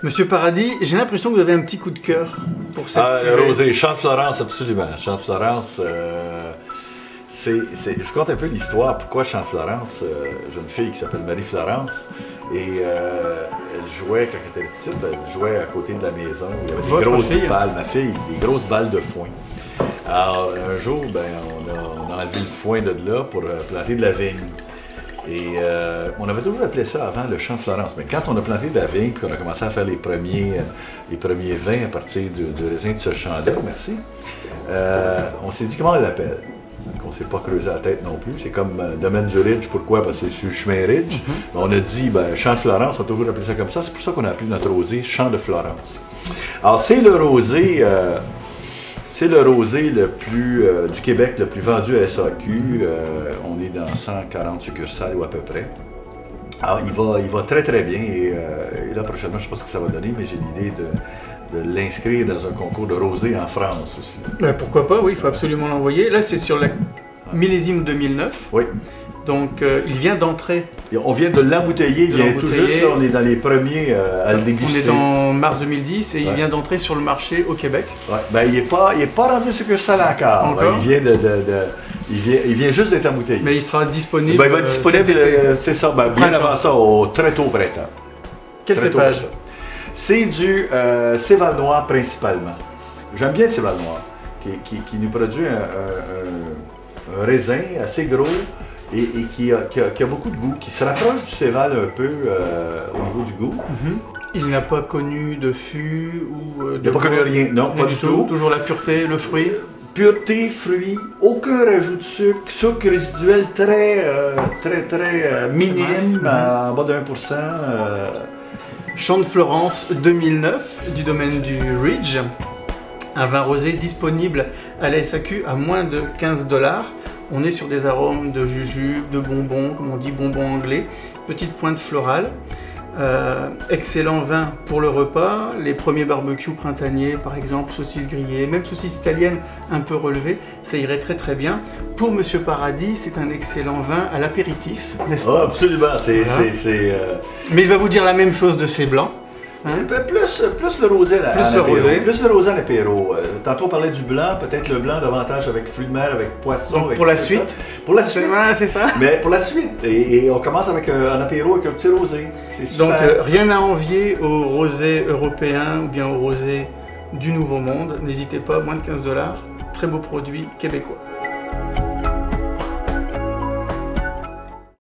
Monsieur Paradis, j'ai l'impression que vous avez un petit coup de cœur pour cette le rosé, Champ de Florence, absolument. Champ de Florence, je compte un peu l'histoire. Pourquoi Champ de Florence? J'ai une fille qui s'appelle Marie-Florence et elle jouait, quand elle était petite, elle jouait à côté de la maison. Il y avait des grosses balles, ma fille, des grosses balles de foin. Alors, un jour, on a enlevé le foin de là pour planter de la vigne. Et on avait toujours appelé ça avant le Champ de Florence. Mais quand on a planté de la vigne et qu'on a commencé à faire les premiers vins à partir du raisin de ce champ-là, merci, on s'est dit comment on l'appelle. On ne s'est pas creusé la tête non plus. C'est comme domaine du Ridge. Pourquoi? Parce que c'est sur le chemin Ridge. On a dit, Champ de Florence, on a toujours appelé ça comme ça. C'est pour ça qu'on a appelé notre rosé Champ de Florence. Alors, c'est le rosé le plus du Québec, le plus vendu à SAQ. On est dans 140 succursales ou à peu près. Alors, il va très très bien. Et là, prochainement, je ne sais pas ce que ça va donner, mais j'ai l'idée de l'inscrire dans un concours de rosé en France aussi. Pourquoi pas, oui, il faut absolument l'envoyer. Là, c'est sur la millésime 2009. Oui. Donc, il vient d'entrer. On vient de l'embouteiller, il vient tout juste, là, on est dans les premiers à le déguster. On est en mars 2010 et il vient d'entrer sur le marché au Québec. Ouais. Il n'est pas dans une succursale encore. Il vient juste d'être embouteillé. Mais il sera disponible. Il va être disponible, c'est ça, bien avant ça, très tôt au printemps. Quel cépage? C'est du Céval noir principalement. J'aime bien le Céval noir, qui nous produit un raisin assez gros et qui a beaucoup de goût, qui se rapproche du Céval un peu au niveau du goût. Il n'a pas connu de fût ou de... Il n'a pas connu rien, non, pas du tout. Toujours la pureté, le fruit. Pureté, fruits, aucun rajout de sucre résiduel très minime, en bas de 1%. Champ de Florence 2009 du domaine du Ridge. Un vin rosé disponible à la SAQ à moins de 15 $. On est sur des arômes de jujube, de bonbons, comme on dit, bonbons anglais, petite pointe florale. Excellent vin pour le repas, les premiers barbecues printaniers par exemple, saucisses grillées, même saucisses italiennes un peu relevées, ça irait très très bien. Pour Monsieur Paradis, c'est un excellent vin à l'apéritif, n'est-ce pas? Absolument, Mais il va vous dire la même chose de ces blancs. Plus le rosé Plus le rosé à l'apéro. Tantôt on parlait du blanc, peut-être le blanc davantage avec fruits de mer, avec poisson. Donc, pour la suite. Pour la suite. C'est ça. Mais pour la suite. Et on commence avec un apéro avec un petit rosé. Donc rien à envier au rosé européen ou bien au rosé du Nouveau Monde. N'hésitez pas, moins de 15 $. Très beau produit québécois.